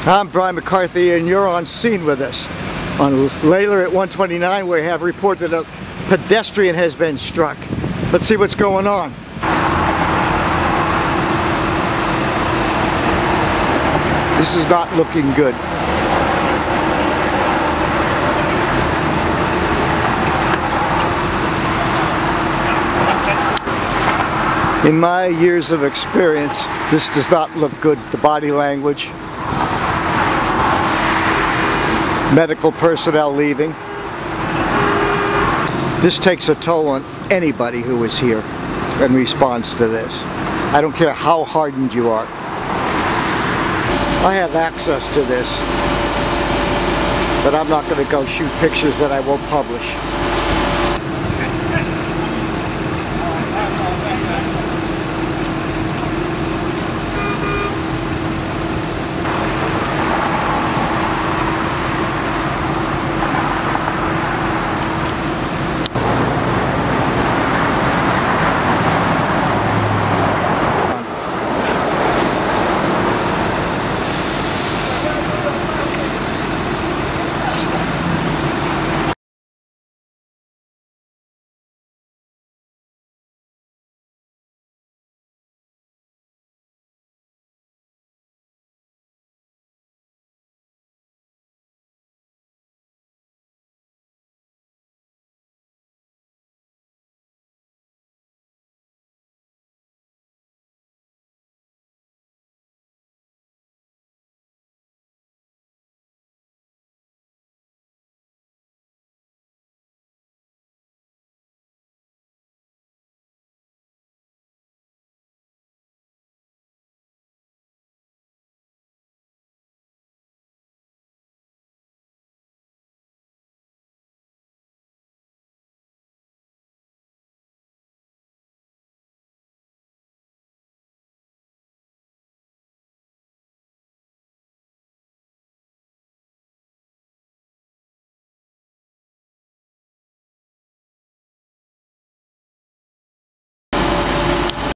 I'm Brian McCarthy, and you're on scene with us. On Laloe at 129, we have reported that a pedestrian has been struck. Let's see what's going on. This is not looking good. In my years of experience, this does not look good. The body language, medical personnel leaving. This takes a toll on anybody who is here in response to this. I don't care how hardened you are. I have access to this, but I'm not going to go shoot pictures that I won't publish.